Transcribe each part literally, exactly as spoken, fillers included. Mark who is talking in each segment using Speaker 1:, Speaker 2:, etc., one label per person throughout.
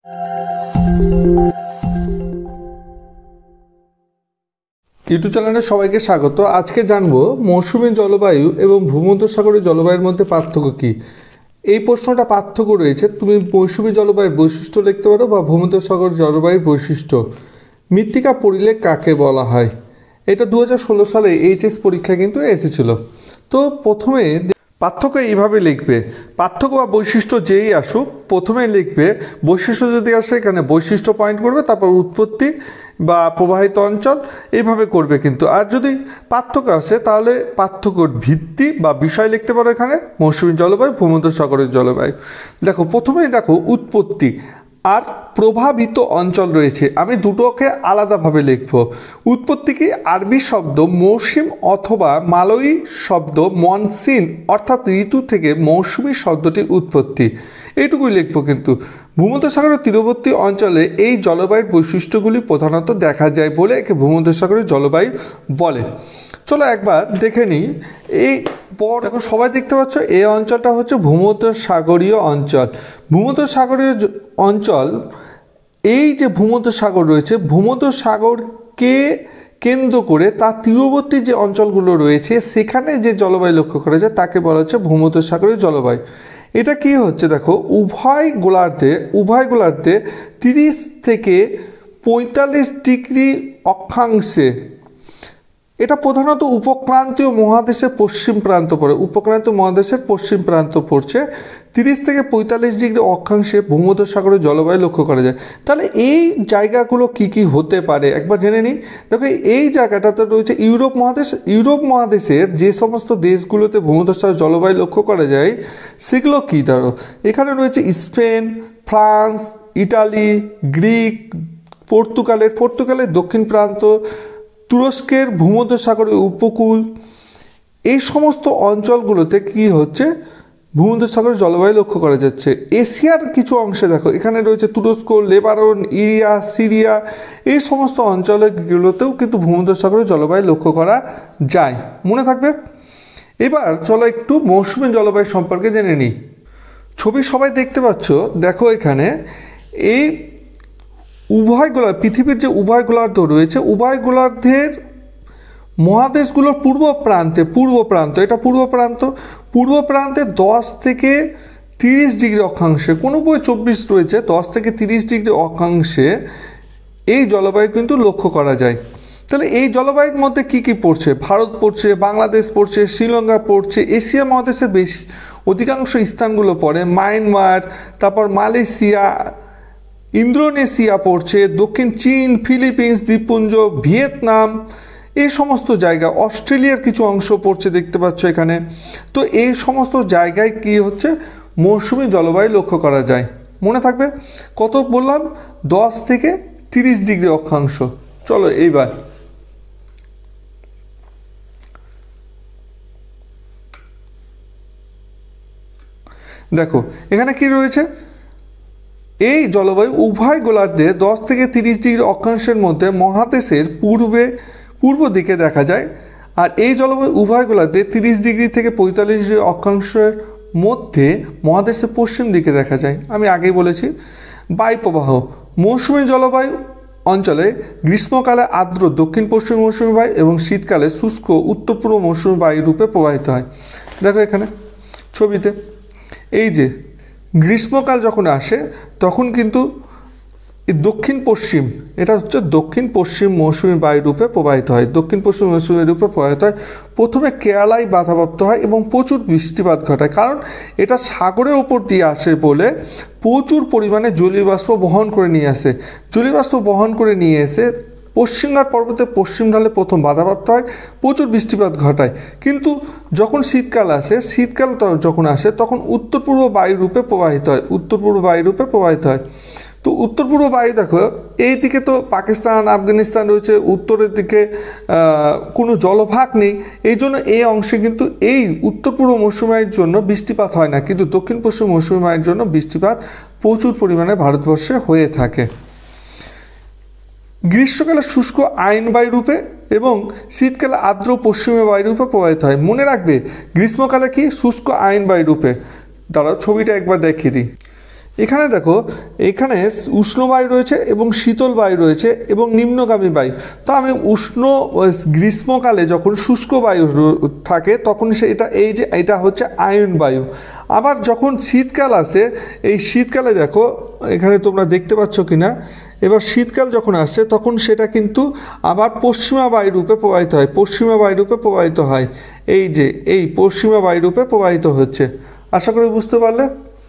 Speaker 1: YouTube চ্যানেলে সবাইকে স্বাগত। আজকে জানবো মৌসুমী জলবায়ু এবং ভূমধ্যসাগরীয় জলবায়ুর মধ্যে পার্থক্য কী। এই প্রশ্নটা পার্থক্য রয়েছে, তুমি মৌসুমী জলবায়ুর বৈশিষ্ট্য লিখতে পারো বা ভূমধ্যসাগর জলবায়ুর বৈশিষ্ট্য। মৃত্তিকা পরিলেখ কাকে বলা হয়? এটা দু হাজার ষোলো সালে এইচএস পরীক্ষায় কিন্তু এসেছিল। তো প্রথমে পার্থক্য এইভাবে লিখবে, পার্থক্য বা বৈশিষ্ট্য যেই আসুক প্রথমে লিখবে। বৈশিষ্ট্য যদি আসে এখানে বৈশিষ্ট্য পয়েন্ট করবে, তারপর উৎপত্তি বা প্রবাহিত অঞ্চল এইভাবে করবে কিন্তু। আর যদি পার্থক্য আসে তাহলে পার্থক্যর ভিত্তি বা বিষয় লিখতে পারো এখানে মৌসুমী জলবায়ু, ভূমধ্যসাগরের জলবায়ু। দেখো প্রথমেই দেখো উৎপত্তি আর প্রভাবিত অঞ্চল রয়েছে, আমি দুটোকে আলাদাভাবে লিখব। উৎপত্তি কি? আরবি শব্দ মৌসুম অথবা মালয়ী শব্দ মনসুন অর্থাৎ ঋতু থেকে মৌসুমী শব্দটির উৎপত্তি, এইটুকুই লিখব কিন্তু। ভূমধ্যসাগরের তীরবর্তী অঞ্চলে এই জলবায়ুর বৈশিষ্ট্যগুলি প্রধানত দেখা যায় বলে একে ভূমধ্যসাগরের জলবায়ু বলে। চলো একবার দেখে নিই। এই পর দেখো সবাই দেখতে পাচ্ছ এই অঞ্চলটা হচ্ছে ভূমধ্যসাগরীয় অঞ্চল। ভূমধ্যসাগরীয় অঞ্চল, এই যে ভূমধ্যসাগর রয়েছে, ভূমধ্যসাগরকে কেন্দ্র করে তার তীরবর্তী যে অঞ্চলগুলো রয়েছে সেখানে যে জলবায়ু লক্ষ্য করা যায় তাকে বলা হচ্ছে ভূমধ্যসাগরীয় জলবায়ু। এটা কি হচ্ছে দেখো, উভয় গোলার্ধে উভয় গোলার্ধে তিরিশ থেকে পঁয়তাল্লিশ ডিগ্রি অক্ষাংশে, এটা প্রধানত উপক্রান্তীয় মহাদেশের পশ্চিম প্রান্ত পড়ে, উপক্রান্তীয় মহাদেশের পশ্চিম প্রান্ত পড়ছে। তিরিশ থেকে পঁয়তাল্লিশ ডিগ্রি অক্ষাংশে ভূমধ্যসাগরের জলবায়ু লক্ষ্য করা যায়। তাহলে এই জায়গাগুলো কি কি হতে পারে একবার জেনে নিই। দেখো এই জায়গাটাতে রয়েছে ইউরোপ মহাদেশ। ইউরোপ মহাদেশের যে সমস্ত দেশগুলোতে ভূমধ্যসাগর জলবায়ু লক্ষ্য করা যায় সেগুলো কী? ধরো এখানে রয়েছে স্পেন, ফ্রান্স, ইটালি, গ্রিক, পর্তুগালের পর্তুগালের দক্ষিণ প্রান্ত, তুরস্কের ভূমধ্যসাগরের উপকূল, এই সমস্ত অঞ্চলগুলোতে কি হচ্ছে ভূমধ্যসাগরের জলবায়ু লক্ষ্য করা যাচ্ছে। এশিয়ার কিছু অংশে দেখো এখানে রয়েছে তুরস্ক, লেবানন, ইরিয়া, সিরিয়া, এই সমস্ত অঞ্চলগুলোতেও কিন্তু ভূমধ্যসাগরের জলবায়ু লক্ষ্য করা যায়, মনে থাকবে। এবার চলো একটু মৌসুমী জলবায়ু সম্পর্কে জেনে নিই। ছবি সবাই দেখতে পাচ্ছ, দেখো এখানে এই উভয় গোলার্ধ, পৃথিবীর যে উভয় গোলার্ধ রয়েছে উভয় গোলার্ধের মহাদেশগুলোর পূর্ব প্রান্তে, পূর্ব প্রান্ত এটা পূর্ব প্রান্ত, পূর্ব প্রান্তে দশ থেকে তিরিশ ডিগ্রি অক্ষাংশে, কোনো বই চব্বিশ রয়েছে, দশ থেকে তিরিশ ডিগ্রি অক্ষাংশে এই জলবায়ু কিন্তু লক্ষ্য করা যায়। তাহলে এই জলবায়ুর মধ্যে কি কি পড়ছে? ভারত পড়ছে, বাংলাদেশ পড়ছে, শ্রীলঙ্কা পড়ছে, এশিয়া মহাদেশের বেশি অধিকাংশ স্থানগুলো পড়ে, মায়ানমার, তারপর মালয়েশিয়া, ইন্দোনেশিয়া পড়ছে, দক্ষিণ চীন, ফিলিপিন্স দ্বীপপুঞ্জ, ভিয়েতনাম, এই সমস্ত জায়গা, অস্ট্রেলিয়ার কিছু অংশ পড়ছে দেখতে পাচ্ছ এখানে। তো এই সমস্ত জায়গায় কি হচ্ছে মৌসুমী জলবায়ু লক্ষ্য করা যায়, মনে থাকবে। কত বললাম? দশ থেকে তিরিশ ডিগ্রি অক্ষাংশ। চলো এইবার দেখো এখানে কি রয়েছে। এই জলবায়ু উভয় গোলার্ধে দশ থেকে তিরিশ ডিগ্রি অক্ষাংশের মধ্যে মহাদেশের পূর্বে পূর্ব দিকে দেখা যায়। আর এই জলবায়ু উভয় গোলার্ধে তিরিশ ডিগ্রি থেকে পঁয়তাল্লিশ ডিগ্রি অক্ষাংশের মধ্যে মহাদেশের পশ্চিম দিকে দেখা যায়। আমি আগেই বলেছি। বায়ুপ্রবাহ, মৌসুমী জলবায়ু অঞ্চলে গ্রীষ্মকালে আর্দ্র দক্ষিণ পশ্চিম মৌসুমী বায়ু এবং শীতকালে শুষ্ক উত্তর পূর্ব মৌসুমী বায়ু রূপে প্রবাহিত হয়। দেখো এখানে ছবিতে এই যে গ্রীষ্মকাল যখন আসে তখন কিন্তু দক্ষিণ পশ্চিম, এটা হচ্ছে দক্ষিণ পশ্চিম মৌসুমী বায়ু রূপে প্রবাহিত হয়, দক্ষিণ পশ্চিম মৌসুমী রূপে প্রবাহিত হয়। প্রথমে কেরালায় বাধাপ্রাপ্ত হয় এবং প্রচুর বৃষ্টিপাত ঘটায়, কারণ এটা সাগরের ওপর দিয়ে আসে বলে প্রচুর পরিমাণে জলীয় বাষ্প বহন করে নিয়ে আসে। জলীয় বাষ্প বহন করে নিয়ে এসে পশ্চিমঘাট পর্বতের পশ্চিম ঢালে প্রথম বাধাপ্রাপ্ত হয়, প্রচুর বৃষ্টিপাত ঘটায়। কিন্তু যখন শীতকাল আসে, শীতকাল যখন আসে তখন উত্তর পূর্ব বায়ুরূপে প্রবাহিত হয়, উত্তর পূর্ব বায়ুরূপে প্রবাহিত হয়। তো উত্তর পূর্ব বায়ু দেখো এই দিকে তো পাকিস্তান, আফগানিস্তান রয়েছে, উত্তরের দিকে কোনো জলভাগ নেই, এই জন্য এই অংশে কিন্তু এই উত্তর পূর্ব মৌসুমী বায়ুর জন্য বৃষ্টিপাত হয় না, কিন্তু দক্ষিণ পশ্চিম মৌসুমী বায়ুর জন্য বৃষ্টিপাত প্রচুর পরিমাণে ভারতবর্ষে হয়ে থাকে। গ্রীষ্মকালে শুষ্ক আইন বায়ুরূপে এবং শীতকালে আর্দ্র পশ্চিমী বায়ুরূপে প্রবাহিত হয়। মনে রাখবে গ্রীষ্মকালে কি শুষ্ক আইন বায়ুরূপে। দাঁড়াও ছবিটা একবার দেখিয়ে দিই। এখানে দেখো এখানে উষ্ণ বায়ু রয়েছে এবং শীতল বায়ু রয়েছে এবং নিম্নগামী বায়ু। তো আমি উষ্ণ গ্রীষ্মকালে যখন শুষ্ক বায়ু থাকে তখন সে এটা এই যে এটা হচ্ছে আয়ন বায়ু। আবার যখন শীতকাল আসে এই শীতকালে দেখো এখানে তোমরা দেখতে পাচ্ছ কি না, এবার শীতকাল যখন আসে তখন সেটা কিন্তু আবার পশ্চিমা বায়ু রূপে প্রবাহিত হয়, পশ্চিমা বায়ু রূপে প্রবাহিত হয়, এই যে এই পশ্চিমা বায়ু রূপে প্রবাহিত হচ্ছে। আশা করি বুঝতে পারলে।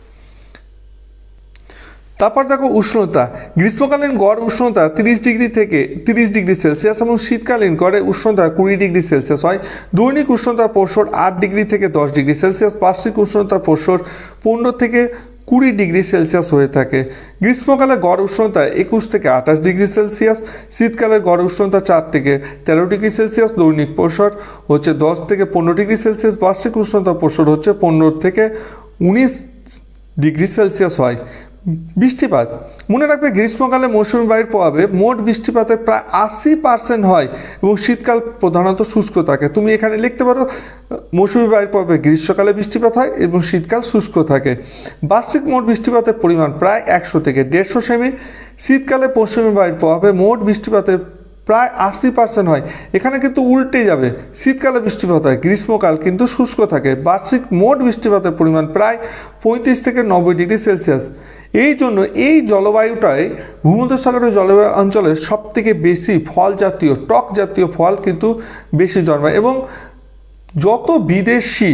Speaker 1: তারপর দেখো উষ্ণতা, গ্রীষ্মকালীন গড় উষ্ণতা তিরিশ ডিগ্রি থেকে তিরিশ ডিগ্রি সেলসিয়াস এবং শীতকালীন গড়ে উষ্ণতা কুড়ি ডিগ্রি সেলসিয়াস হয়। দৈনিক উষ্ণতা প্রসর আট ডিগ্রি থেকে দশ ডিগ্রি সেলসিয়াস, বার্ষিক উষ্ণতা প্রসর পনেরো থেকে কুড়ি ডিগ্রি সেলসিয়াস হয়ে থাকে। গ্রীষ্মকালে গড় উষ্ণতা একুশ থেকে আঠাশ ডিগ্রি সেলসিয়াস, শীতকালে গড় উষ্ণতা চার থেকে তেরো ডিগ্রি সেলসিয়াস, দৈনিক প্রসর হচ্ছে দশ থেকে পনেরো ডিগ্রি সেলসিয়াস, বার্ষিক উষ্ণতা প্রসর হচ্ছে পনেরো থেকে উনিশ ডিগ্রি সেলসিয়াস হয়। বৃষ্টিপাত, মনে রাখবে গ্রীষ্মকালে মৌসুমী বায়ুর প্রভাবে মোট বৃষ্টিপাতের প্রায় আশি পার্সেন্ট হয় এবং শীতকাল প্রধানত শুষ্ক থাকে। তুমি এখানে লিখতে পারো মৌসুমী বায়ুর প্রভাবে গ্রীষ্মকালে বৃষ্টিপাত হয় এবং শীতকাল শুষ্ক থাকে। বার্ষিক মোট বৃষ্টিপাতের পরিমাণ প্রায় একশো থেকে দেড়শো সেমি। শীতকালে পশ্চিমী বায়ুর প্রভাবে মোট বৃষ্টিপাতের প্রায় আশি পার্সেন্ট হয়। এখানে কিন্তু উল্টে যাবে, শীতকালে বৃষ্টিপাত হয়, গ্রীষ্মকাল কিন্তু শুষ্ক থাকে। বার্ষিক মোট বৃষ্টিপাতের পরিমাণ প্রায় পঁয়ত্রিশ থেকে নব্বই ডিগ্রি সেলসিয়াস। এই জন্য এই জলবায়ুটাই ভূমধ্যসাগরীয় জলবায়ু অঞ্চলে সবথেকে বেশি ফল জাতীয় টক জাতীয় ফল কিন্তু বেশি জন্মায় এবং যত বিদেশি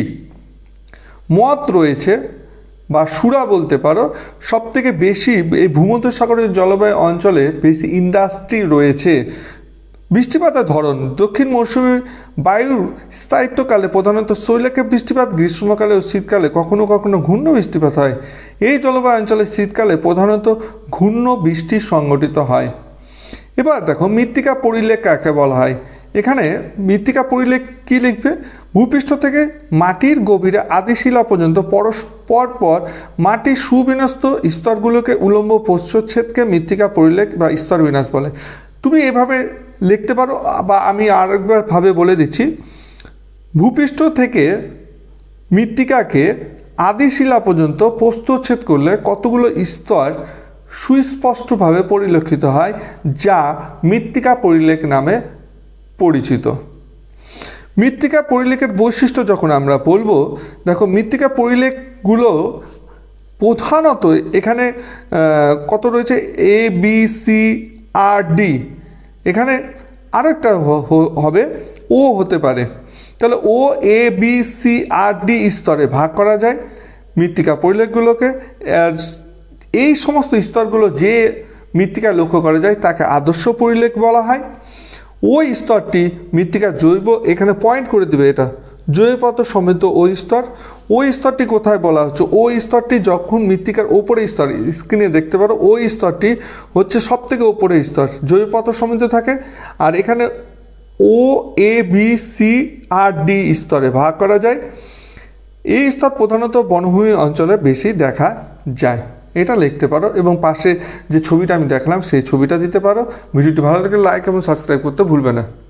Speaker 1: মদ রয়েছে বা সুরা বলতে পারো, সবথেকে বেশি এই ভূমধ্যসাগরীয় জলবায়ু অঞ্চলে বেশি ইন্ডাস্ট্রি রয়েছে। বৃষ্টিপাতের ধরন, দক্ষিণ মৌসুমী বায়ুর স্থায়িত্বকালে প্রধানত শৈলাক্ষেপ বৃষ্টিপাত, গ্রীষ্মকালে ও শীতকালে কখনো কখনো ঘূর্ণ বৃষ্টিপাত হয়। এই জলবায়ু অঞ্চলে শীতকালে প্রধানত ঘূর্ণ বৃষ্টি সংঘটিত হয়। এবার দেখো মৃত্তিকা পরিলেখ কাকে বলা হয়। এখানে মৃত্তিকা পরিলেখ কী লিখবে, ভূপৃষ্ঠ থেকে মাটির গভীরে আদিশিলা পর্যন্ত পরস্পর পর মাটির সুবিন্যস্ত স্তরগুলোকে উলম্ব প্রচ্ছদকে মৃত্তিকা পরিলেখ বা স্তরবিন্যাস বলে। তুমি এভাবে লিখতে পারো বা আমি আরেকভাবে বলে দিচ্ছি, ভূপৃষ্ঠ থেকে মৃত্তিকাকে আদিশিলা পর্যন্ত প্রস্থচ্ছেদ করলে কতগুলো স্তর সুস্পষ্টভাবে পরিলক্ষিত হয়, যা মৃত্তিকা পরিলেখ নামে পরিচিত। মৃত্তিকা পরিলেখের বৈশিষ্ট্য যখন আমরা বলবো, দেখো মৃত্তিকা পরিলেখগুলো প্রধানত এখানে কত রয়েছে, এ বি সি আর ডি, এখানে আরেকটা হবে ও হতে পারে। তাহলে ও এ বি সি আর ডি স্তরে ভাগ করা যায় মৃত্তিকা পরিলেখগুলোকে। এই সমস্ত স্তরগুলো যে মৃত্তিকায় লক্ষ্য করা যায় তাকে আদর্শ পরিলেখ বলা হয়। ওই স্তরটি মৃত্তিকার জৈব, এখানে পয়েন্ট করে দেবে এটা, জৈব পদার্থ সমৃদ্ধ ওই স্তর। ওই স্তরটি কোথায় বলা হচ্ছে, ওই স্তরটি যখন মৃত্তিকার ওপরে স্তর, স্ক্রিনে দেখতে পারো ওই স্তরটি হচ্ছে সব থেকে ওপরে স্তর, জৈব পদার্থ সমৃদ্ধ থাকে। আর এখানে ও এ বি সি আর ডি স্তরে ভাগ করা যায়। এই স্তর প্রধানত বনভূমি অঞ্চলে বেশি দেখা যায়, এটা লিখতে পারো এবং পাশে যে ছবিটা আমি দেখালাম সেই ছবিটা দিতে পারো। ভিডিওটি ভালো লাগলে লাইক এবং সাবস্ক্রাইব করতে ভুলবে না।